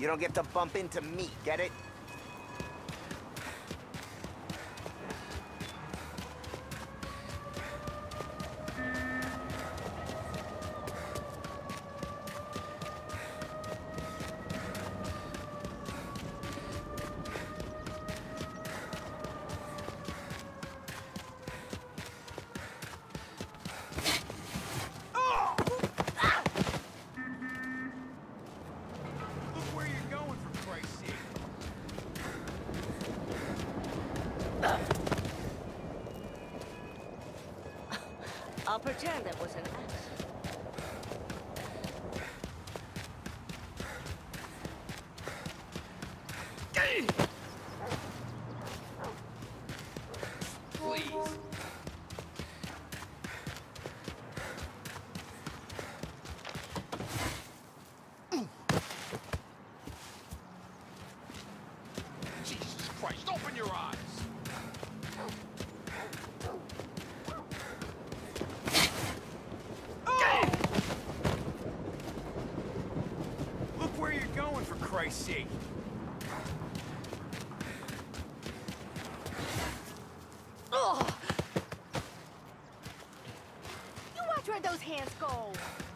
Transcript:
You don't get to bump into me, get it? I'll pretend it was an accident. Please. Jesus Christ, open your eyes! Look where you're going, for Christ's sake! You watch where those hands go!